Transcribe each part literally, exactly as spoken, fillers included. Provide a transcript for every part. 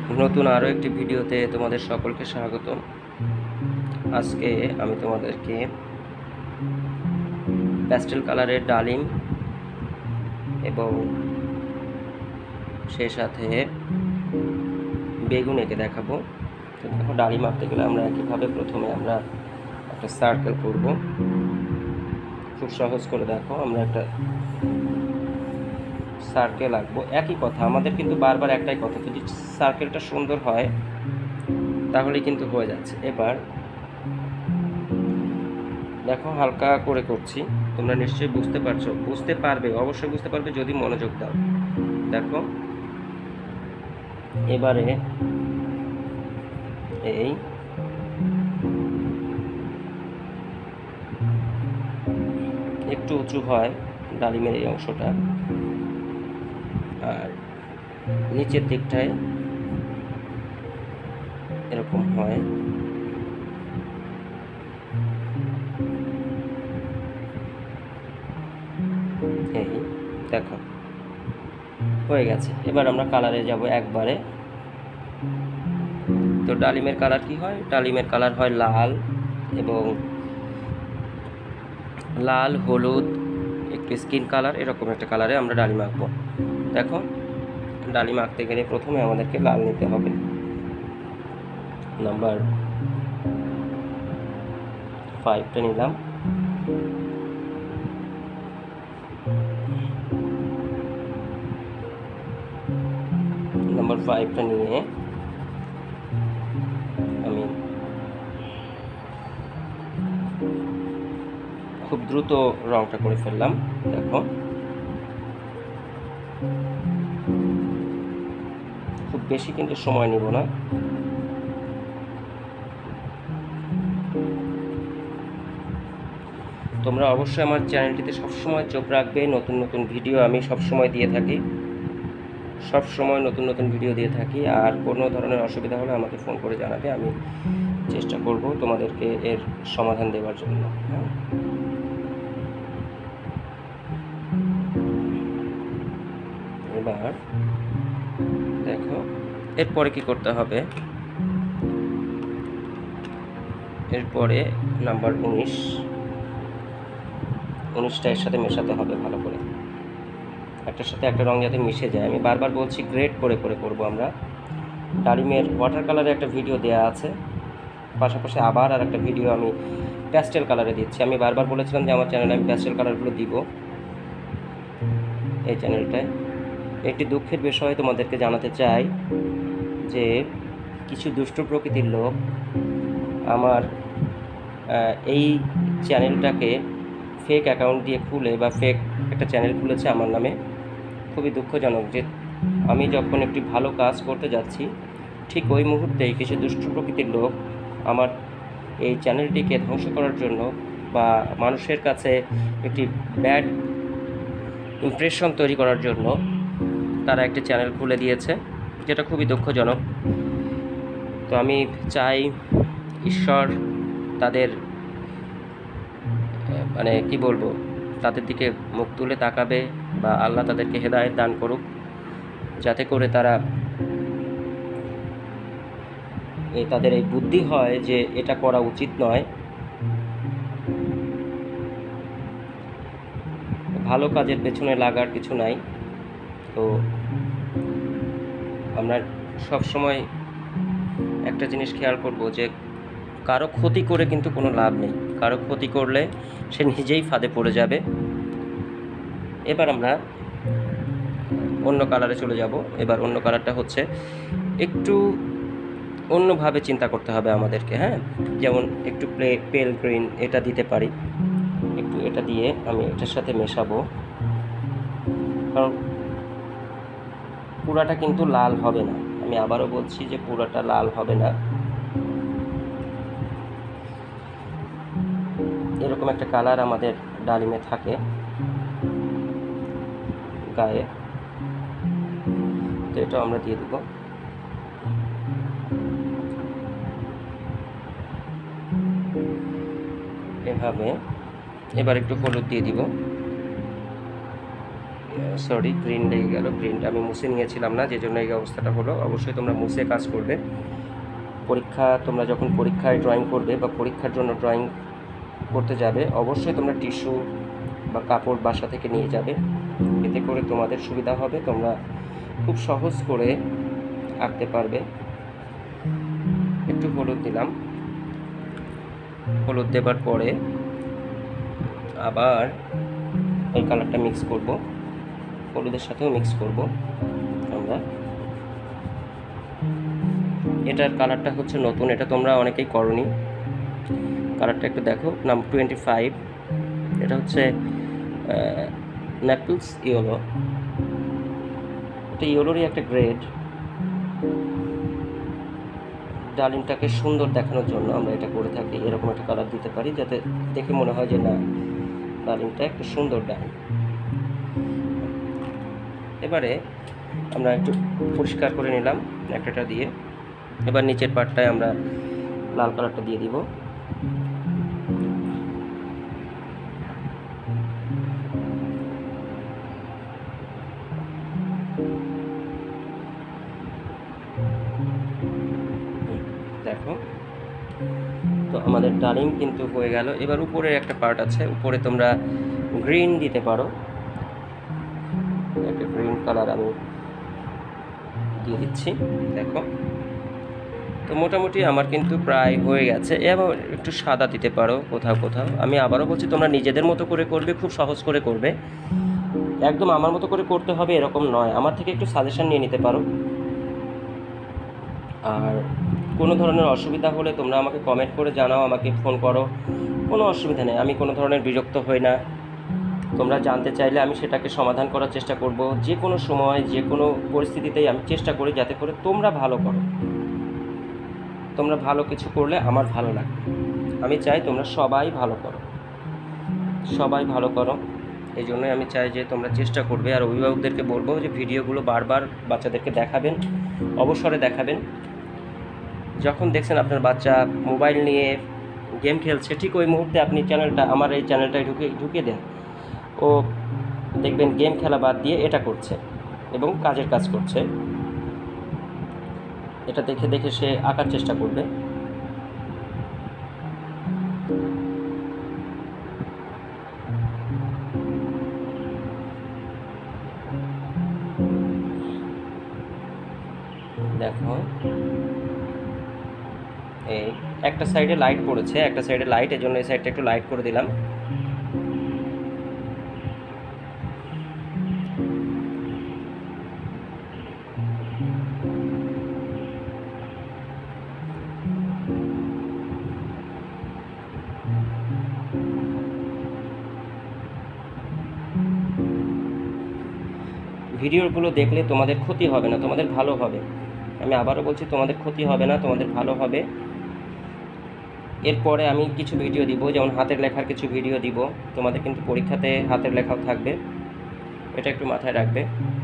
নতুন আরও একটি ভিডিওতে তোমাদের সকলকে স্বাগতম। আজকে আমি তোমাদেরকে প্যাস্টেল কালারের ডালিম এবং সেই সাথে বেগুন এঁকে দেখাবো। তো দেখো, ডালিম আঁকতে গেলে আমরা একইভাবে প্রথমে আমরা একটা সার্কেল করব। খুব সহজ করে দেখো, আমরা একটা সার্কেল আঁকবো। একই কথা, আমাদের কিন্তু বারবার একটাই কথা, যদি সার্কেলটা সুন্দর হয় তাহলে কিন্তু হয়ে যাচ্ছে। এবার দেখো, হালকা করে করছি, তোমরা নিশ্চয়ই বুঝতে পারছো, বুঝতে পারবে, অবশ্যই বুঝতে পারবে যদি মনোযোগ দাও। দেখো, এবারে এই একটু উঁচু হয় ডালিমের এই অংশটা, আর নিচের দিকটায় এরকম হয়। এই দেখো, হয়ে গেছে। এবার আমরা কালারে যাব একবারে। তো ডালিমের কালার কি হয়? ডালিমের কালার হয় লাল এবং লাল, হলুদ, একটু স্কিন কালার, এরকম একটা কালারে আমরা ডালিম আঁকবো। দেখো, ডালিম আঁকতে গেলে প্রথমে আমাদেরকে লাল নিতে হবে। নাম্বার ফাইভটা নিলাম। নাম্বার ফাইভটা নিয়ে আমি খুব দ্রুত রংটা করে ফেললাম। দেখো, খুব বেশি কিন্তু সময় নিব না। তোমরা অবশ্যই আমার চ্যানেলটিতে সবসময় চোখ রাখবে, নতুন নতুন ভিডিও আমি সবসময় দিয়ে থাকি, সব সময় নতুন নতুন ভিডিও দিয়ে থাকি। আর কোনো ধরনের অসুবিধা হলে আমাকে ফোন করে জানাবে, আমি চেষ্টা করব তোমাদেরকে এর সমাধান দেওয়ার জন্য। হ্যাঁ, এবার দেখো, এরপরে কি করতে হবে? এরপরে নাম্বার উনিশ উনিশটা এর সাথে মেশাতে হবে ভালো করে, একটার সাথে একটা রং যাতে মিশে যায়। আমি বারবার বলছি, গ্রেড করে করে করব আমরা। ডালিমের ওয়াটার কালারে একটা ভিডিও দেওয়া আছে, পাশাপাশি আবার আর একটা ভিডিও আমি প্যাস্টেল কালারে দিচ্ছি। আমি বারবার বলেছিলাম যে আমার চ্যানেলে আমি প্যাস্টেল কালারগুলো দিব এই চ্যানেলটায়। একটি দুঃখের বিষয় তোমাদেরকে জানাতে চাই যে কিছু দুষ্ট প্রকৃতির লোক আমার এই চ্যানেলটাকে ফেক অ্যাকাউন্ট দিয়ে খুলে বা ফেক একটা চ্যানেল খুলেছে আমার নামে। খুবই দুঃখজনক যে আমি যখন একটি ভালো কাজ করতে যাচ্ছি, ঠিক ওই মুহূর্তেই কিছু দুষ্ট প্রকৃতির লোক আমার এই চ্যানেলটিকে ধ্বংস করার জন্য বা মানুষের কাছে একটি ব্যাড ইমপ্রেশন তৈরি করার জন্য তারা একটি চ্যানেল খুলে দিয়েছে, যেটা খুবই দুঃখজনক। তো আমি চাই ঈশ্বর তাদের মানে কি বলবো, তাদের দিকে মুখ তুলে তাকাবে বা আল্লাহ তাদেরকে হেদায়েত দান করুক, যাতে করে তারা এই তাদের এই বুদ্ধি হয় যে এটা করা উচিত নয়। ভালো কাজের পেছনে লাগার কিছু নাই। তো আমরা সব সময় একটা জিনিস খেয়াল করব যে কারো ক্ষতি করে কিন্তু কোনো লাভ নেই, কারো ক্ষতি করলে সে নিজেই ফাঁদে পড়ে যাবে। এবার আমরা অন্য কালারে চলে যাব। এবার অন্য কালারটা হচ্ছে একটু অন্যভাবে চিন্তা করতে হবে আমাদেরকে। হ্যাঁ, যেমন একটু প্লে পেল গ্রিন এটা দিতে পারি, একটু এটা দিয়ে আমি এটার সাথে মেশাবো, কারণ পুরাটা কিন্তু লাল হবে না। আমি আবারও বলছি যে পুরাটা লাল হবে না। এরকম একটা কালার আমাদের ডালিমে থাকে গায়ে, তো এটা আমরা দিয়ে দেব। এভাবে এবার একটু হলুদ দিয়ে দিব। সরি গ্রিন লেগে গেল, গ্রিনটা আমি মুছে নিয়েছিলাম না, যে জন্য এই অবস্থাটা হলো। অবশ্যই তোমরা মুছে কাজ করবে। পরীক্ষা তোমরা যখন পরীক্ষায় ড্রয়িং করবে বা পরীক্ষার জন্য ড্রয়িং করতে যাবে, অবশ্যই তোমরা টিস্যু বা কাপড় বাসা থেকে নিয়ে যাবে। এতে করে তোমাদের সুবিধা হবে, তোমরা খুব সহজ করে আঁকতে পারবে। একটু হলুদ দিলাম, হলুদ দেবার পরে আবার ওই কালারটা মিক্স করব, হলুদের সাথেও মিক্স করব আমরা। এটার কালারটা হচ্ছে নতুন, এটা তোমরা অনেকেই করনি। কালারটা একটু দেখো, নাম টোয়েন্টি ফাইভ। এটা হচ্ছে ন্যাপলস ইয়েলো, এটা ইয়েলোরই একটা গ্রেড। ডালিমটাকে সুন্দর দেখানোর জন্য আমরা এটা করে থাকি, এরকম একটা কালার দিতে পারি যাতে দেখে মনে হয় যে না, ডালিমটা একটু সুন্দর ডালিম। এবারে আমরা একটু পরিষ্কার করে নিলাম একটাটা দিয়ে। এবার নিচের পাটটায় আমরা লাল কালারটা দিয়ে দিব। দেখো, তো আমাদের ডালিম কিন্তু হয়ে গেল। এবার উপরের একটা পার্ট আছে, উপরে তোমরা গ্রিন দিতে পারো, একটা গ্রিন কালার আমি দিয়ে দিচ্ছি। দেখো, তো মোটামুটি আমার কিন্তু প্রায় হয়ে গেছে। এবার একটু সাদা দিতে পারো কোথাও কোথাও। আমি আবারও বলছি, তোমরা নিজেদের মতো করে করবে, খুব সহজ করে করবে, একদম আমার মতো করে করতে হবে এরকম নয়। আমার থেকে একটু সাজেশন নিয়ে নিতে পারো। আর কোনো ধরনের অসুবিধা হলে তোমরা আমাকে কমেন্ট করে জানাও, আমাকে ফোন করো, কোনো অসুবিধা নেই। আমি কোনো ধরনের বিরক্ত হই না। তোমরা জানতে চাইলে আমি সেটাকে সমাধান করার চেষ্টা করব। যে কোনো সময় যে কোনো পরিস্থিতিতেই আমি চেষ্টা করি যাতে করে তোমরা ভালো করো। তোমরা ভালো কিছু করলে আমার ভালো লাগবে। আমি চাই তোমরা সবাই ভালো করো, সবাই ভালো করো। এই জন্যই আমি চাই যে তোমরা চেষ্টা করবে। আর অভিভাবকদেরকে বলবো যে ভিডিওগুলো বারবার বাচ্চাদেরকে দেখাবেন, অবসরে দেখাবেন। যখন দেখছেন আপনার বাচ্চা মোবাইল নিয়ে গেম খেলছে, ঠিক ওই মুহূর্তে আপনি চ্যানেলটা, আমার এই চ্যানেলটায় ঢুকে ঢুকিয়ে দেন। ও দেখবেন গেম খেলা বাদ দিয়ে এটা করছে এবং কাজের কাজ করছে। এটা দেখে দেখে সে আঁকার চেষ্টা করবে। দেখো, এই একটা সাইডে লাইট পড়েছে, একটা সাইডে লাইট, এই জন্য এই সাইডটা একটু লাইট করে দিলাম। ভিডিওগুলো দেখলে তোমাদের ক্ষতি হবে না, তোমাদের ভালো হবে। আমি আবারও বলছি, তোমাদের ক্ষতি হবে না, তোমাদের ভালো হবে। এরপরে আমি কিছু ভিডিও দিব, যেমন হাতের লেখার কিছু ভিডিও দিব। তোমাদের কিন্তু পরীক্ষাতে হাতের লেখাও থাকবে, এটা একটু মাথায় রাখবে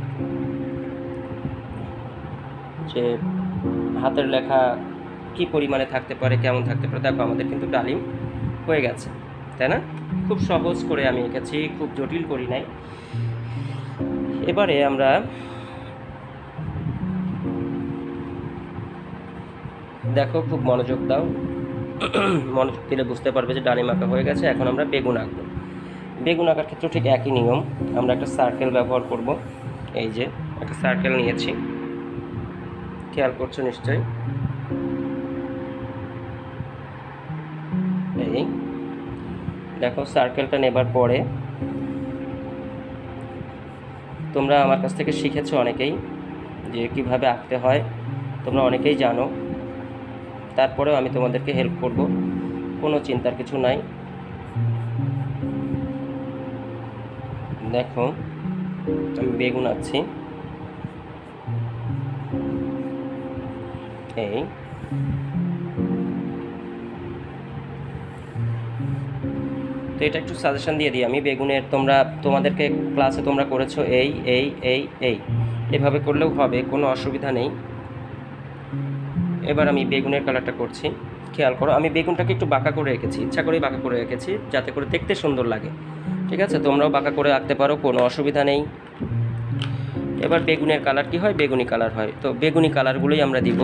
যে হাতের লেখা কি পরিমাণে থাকতে পারে, কেমন থাকতে পারে। দেখো, আমাদের কিন্তু ডালিম হয়ে গেছে, তাই না? খুব সহজ করে আমি এঁকেছি, খুব জটিল করি নাই। এবারে আমরা দেখো, খুব মনোযোগ দাও, মনোযোগ দিলে বুঝতে পারবে যে ডালিম আঁকা হয়ে গেছে। এখন আমরা বেগুন আঁকবো। বেগুন আঁকার ক্ষেত্রে ঠিক একই নিয়ম, আমরা একটা সার্কেল ব্যবহার করব। এই যে একটা সার্কেল নিয়েছি, খেয়াল করছো নিশ্চয়ই। এই দেখো, সার্কেলটা নেবার পরে তোমরা আমার কাছ থেকে শিখেছো অনেকেই যে কিভাবে আঁকতে হয়, তোমরা অনেকেই জানো। তারপরেও আমি তোমাদেরকে হেল্প করব, কোনো চিন্তার কিছু নাই। দেখো, আমি বেগুন আঁকছি। এই তো এটা একটু সাজেশন দিয়ে দিই আমি বেগুনের। তোমরা তোমাদেরকে ক্লাসে তোমরা করেছো এই এই এই এই এভাবে করলেও হবে, কোনো অসুবিধা নেই। এবার আমি বেগুনের কালারটা করছি, খেয়াল করো। আমি বেগুনটাকে একটু বাঁকা করে রেখেছি, ইচ্ছা করেই বাঁকা করে রেখেছি যাতে করে দেখতে সুন্দর লাগে। ঠিক আছে, তোমরাও বাঁকা করে আঁকতে পারো, কোনো অসুবিধা নেই। এবার বেগুনের কালার কি হয়, বেগুনি কালার হয়, তো বেগুনি কালারগুলোই আমরা দিব।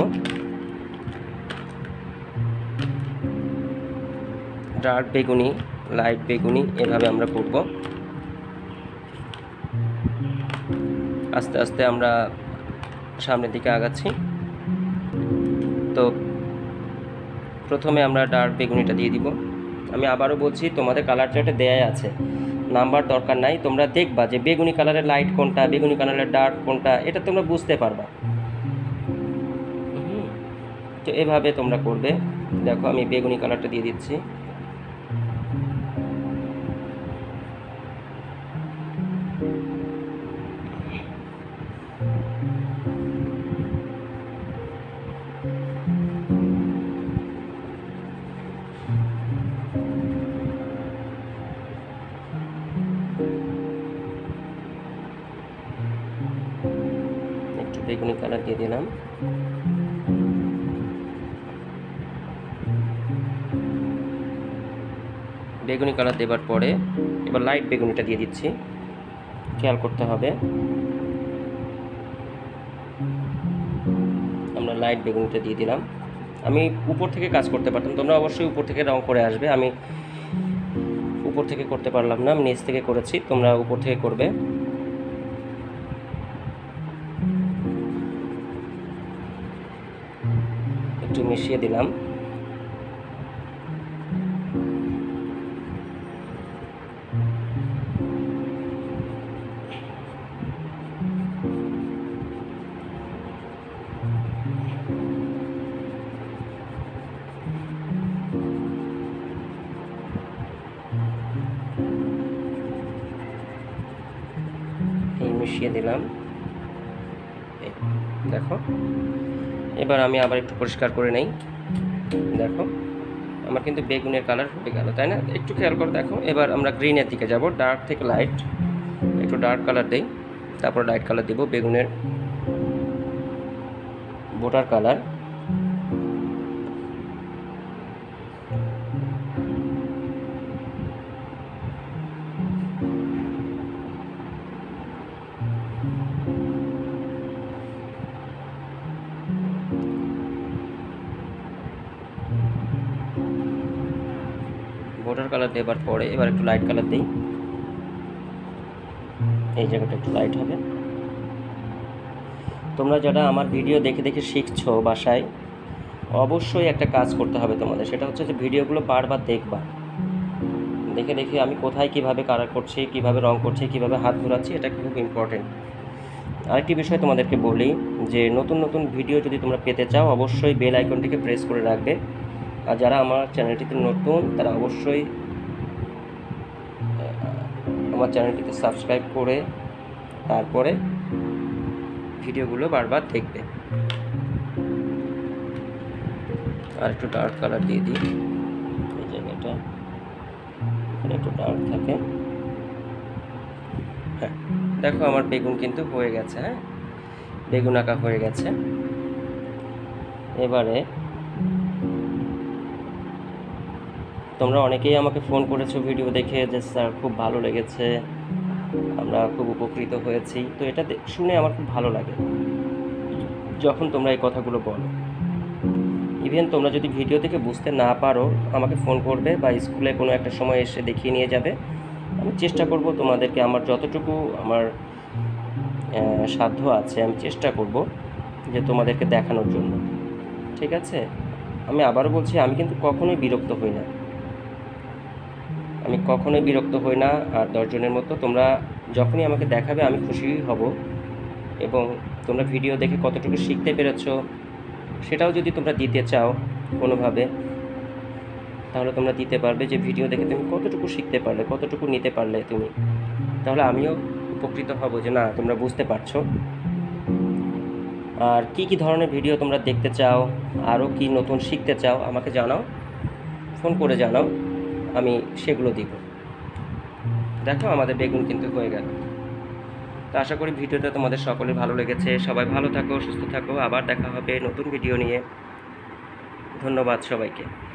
ডার্ক বেগুনি, লাইট বেগুনি, এভাবে আমরা করব। আস্তে আস্তে আমরা সামনের দিকে আগাচ্ছি। তো প্রথমে আমরা ডার্ক বেগুনিটা দিয়ে দিব। আমি আবারও বলছি, তোমাদের কালার চার্টে দেয়াই আছে, নাম্বার দরকার নাই, তোমরা দেখবা যে বেগুনি কালারের লাইট কোনটা, বেগুনি কালারের ডার্ক কোনটা, এটা তোমরা বুঝতে পারবা। তো এভাবে তোমরা করবে। দেখো আমি বেগুনি কালারটা দিয়ে দিচ্ছি। একটু বেগুনি কালার দিয়ে দিলাম। বেগুনি কালার দেবার পরে এবার লাইট বেগুনিটা দিয়ে দিচ্ছি, খেয়াল করতে হবে। আমরা লাইট বেগুনিটা দিয়ে দিলাম। আমি উপর থেকে কাজ করতে পারতাম, তোমরা অবশ্যই উপর থেকে রং করে আসবে। আমি উপর থেকে করতে পারলাম না, আমি নিচ থেকে করেছি, তোমরা উপর থেকে করবে। একটু মিশিয়ে দিলাম। এই মিশিয়ে দিলাম, দেখো। এবার আমি আবার একটু পরিষ্কার করে নেই। দেখো আমার কিন্তু বেগুনের কালার হয়ে গেল, তাই না? একটু খেয়াল করে দেখো। এবার আমরা গ্রিনের দিকে যাব, ডার্ক থেকে লাইট, একটু ডার্ক কালার দেই, তারপর লাইট কালার দিব, বেগুনের ভোটার কালার। ভোটার কালার দেবার পরে এবার একটু লাইট কালার দিই, এই জায়গাটা একটু লাইট হবে। তোমরা যারা আমার ভিডিও দেখে দেখে শিখছো বাসায়, অবশ্যই একটা কাজ করতে হবে তোমাদের, সেটা হচ্ছে যে ভিডিওগুলো বারবার দেখবা, দেখে দেখে আমি কোথায় কিভাবে কালার করছি, কিভাবে রং করছি, কিভাবে হাত ঘোরাচ্ছি, এটা খুব ইম্পর্টেন্ট। আরেকটি বিষয় তোমাদেরকে বলি যে নতুন নতুন ভিডিও যদি তোমরা পেতে চাও, অবশ্যই বেল আইকনটিকে প্রেস করে রাখবে। আর যারা আমার চ্যানেলটিতে নতুন, তারা অবশ্যই আমার চ্যানেলটিতে সাবস্ক্রাইব করে তারপরে ভিডিওগুলো বারবার দেখবে। আর একটু ডার্ক কালার দিয়ে দিই, এই জায়গাটা এখানে একটু ডার্ক থাকে। হ্যাঁ দেখো আমার বেগুন কিন্তু হয়ে গেছে, হ্যাঁ বেগুন আঁকা হয়ে গেছে। এবারে তোমরা অনেকেই আমাকে ফোন করেছো ভিডিও দেখে যে স্যার খুব ভালো লেগেছে, আমরা খুব উপকৃত হয়েছি। তো এটা শুনে আমার খুব ভালো লাগে যখন তোমরা এই কথাগুলো বলো। ইভেন তোমরা যদি ভিডিও থেকে বুঝতে না পারো, আমাকে ফোন করবে বা স্কুলে কোনো একটা সময় এসে দেখিয়ে নিয়ে যাবে। আমি চেষ্টা করব তোমাদেরকে, আমার যতটুকু আমার সাধ্য আছে আমি চেষ্টা করব যে তোমাদেরকে দেখানোর জন্য, ঠিক আছে? আমি আবারও বলছি, আমি কিন্তু কখনোই বিরক্ত হই না, আমি কখনোই বিরক্ত হই না। আর দশজনের মতো তোমরা যখনই আমাকে দেখাবে আমি খুশি হব। এবং তোমরা ভিডিও দেখে কতটুকু শিখতে পেরেছো সেটাও যদি তোমরা দিতে চাও কোনোভাবে, তাহলে তোমরা দিতে পারবে যে ভিডিও দেখে তুমি কতটুকু শিখতে পারলে, কতটুকু নিতে পারলে তুমি, তাহলে আমিও উপকৃত হব যে না তোমরা বুঝতে পারছো। আর কি কি ধরনের ভিডিও তোমরা দেখতে চাও, আরও কি নতুন শিখতে চাও আমাকে জানাও, ফোন করে জানাও, আমি সেগুলো দিব। দেখো আমাদের বেগুন কিন্তু হয়ে গেল। তো আশা করি ভিডিওটা তোমাদের সকলের ভালো লেগেছে। সবাই ভালো থাকো, সুস্থ থাকো, আবার দেখা হবে নতুন ভিডিও নিয়ে। ধন্যবাদ সবাইকে।